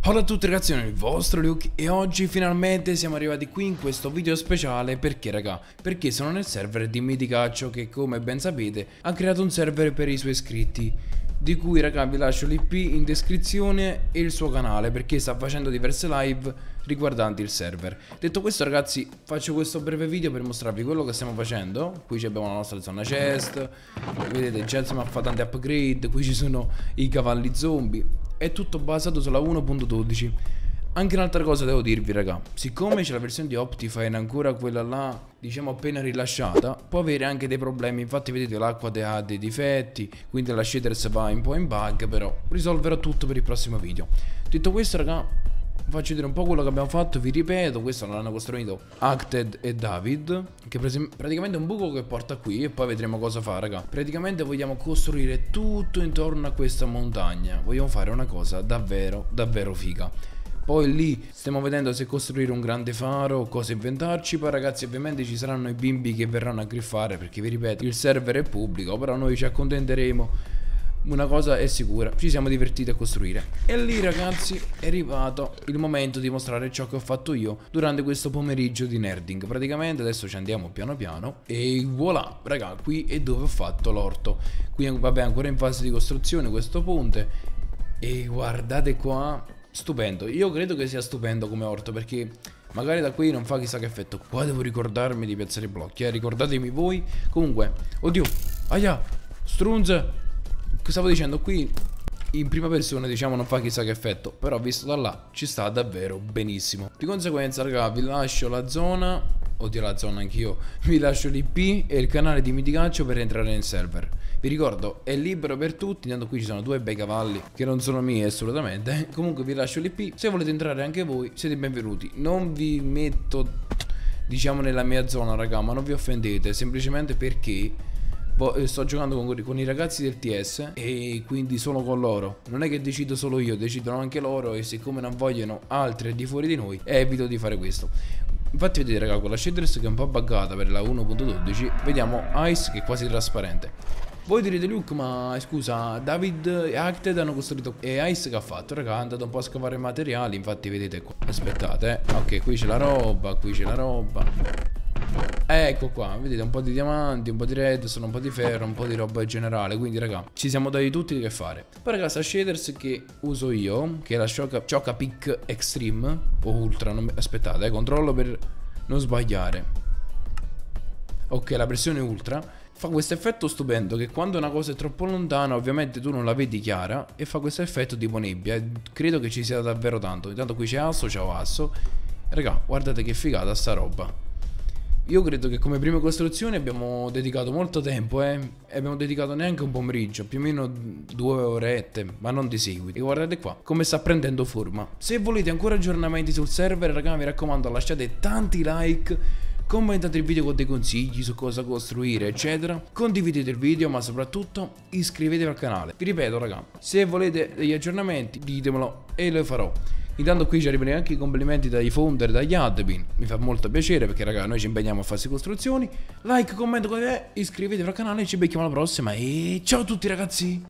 Ciao a tutti ragazzi, sono il vostro Luke e oggi finalmente siamo arrivati qui in questo video speciale. Perché raga? Perché sono nel server di Miticaccio che, come ben sapete, ha creato un server per i suoi iscritti, di cui raga vi lascio l'IP in descrizione e il suo canale, perché sta facendo diverse live riguardanti il server. Detto questo ragazzi, faccio questo breve video per mostrarvi quello che stiamo facendo. Qui abbiamo la nostra zona chest, vedete Jensen ha fatto tanti upgrade, qui ci sono i cavalli zombie. È tutto basato sulla 1.12. Anche un'altra cosa devo dirvi raga, siccome c'è la versione di Optifine ancora quella là, diciamo appena rilasciata, può avere anche dei problemi. Infatti vedete l'acqua ha dei difetti, quindi la shaders va un po' in bug, però risolverò tutto per il prossimo video. Detto questo raga, faccio vedere un po' quello che abbiamo fatto. Vi ripeto, questo l'hanno costruito Acted e David, che praticamente è un buco che porta qui, e poi vedremo cosa fa raga. Praticamente vogliamo costruire tutto intorno a questa montagna, vogliamo fare una cosa davvero figa. Poi lì stiamo vedendo se costruire un grande faro o cosa inventarci. Poi ragazzi ovviamente ci saranno i bimbi che verranno a griffare, perché vi ripeto il server è pubblico, però noi ci accontenteremo. Una cosa è sicura, ci siamo divertiti a costruire. E lì ragazzi è arrivato il momento di mostrare ciò che ho fatto io durante questo pomeriggio di nerding. Praticamente adesso ci andiamo piano piano e voilà raga, qui è dove ho fatto l'orto. Qui vabbè ancora in fase di costruzione questo ponte. E guardate qua, stupendo. Io credo che sia stupendo come orto, perché magari da qui non fa chissà che effetto. Qua devo ricordarmi di piazzare i blocchi, ricordatemi voi. Comunque, oddio, aia, strunze. Stavo dicendo, qui in prima persona diciamo non fa chissà che effetto, però visto da là ci sta davvero benissimo. Di conseguenza raga vi lascio la zona, oddio la zona anch'io, vi lascio l'IP e il canale di Miticaccio per entrare nel server. Vi ricordo è libero per tutti, tanto qui ci sono due bei cavalli che non sono miei assolutamente. Comunque vi lascio l'IP, se volete entrare anche voi siete benvenuti. Non vi metto diciamo nella mia zona raga, ma non vi offendete, semplicemente perché sto giocando con i ragazzi del TS e quindi solo con loro. Non è che decido solo io, decidono anche loro, e siccome non vogliono altri di fuori di noi evito di fare questo. Infatti vedete raga, con la shaders che è un po' buggata per la 1.12 vediamo Ice che è quasi trasparente. Voi direte Luke, ma scusa, David e Acted hanno costruito, e Ice che ha fatto? Raga, è andato un po' a scavare materiali, infatti vedete qua. Aspettate ok, qui c'è la roba, qui c'è la roba. Ecco qua, vedete un po' di diamanti, un po' di redstone, un po' di ferro, un po' di roba in generale. Quindi raga, ci siamo dati tutti che fare. Poi raga, sta shaders che uso io, che è la Chocapic Extreme o Ultra, aspettate, controllo per non sbagliare. Ok, la versione Ultra fa questo effetto stupendo, che quando una cosa è troppo lontana ovviamente tu non la vedi chiara, e fa questo effetto tipo nebbia, e credo che ci sia davvero tanto. Intanto qui c'è Asso, ciao Asso. Raga, guardate che figata sta roba. Io credo che come prima costruzione abbiamo dedicato molto tempo, e abbiamo dedicato neanche un pomeriggio, più o meno 2 orette, ma non di seguito. E guardate qua come sta prendendo forma. Se volete ancora aggiornamenti sul server raga, mi raccomando lasciate tanti like, commentate il video con dei consigli su cosa costruire eccetera, condividete il video, ma soprattutto iscrivetevi al canale. Vi ripeto raga, se volete degli aggiornamenti ditemelo e lo farò. Intanto qui ci arrivano anche i complimenti dai founder, dagli admin, mi fa molto piacere, perché raga noi ci impegniamo a fare costruzioni. Like, commento, iscrivetevi al canale, ci becchiamo alla prossima e ciao a tutti ragazzi.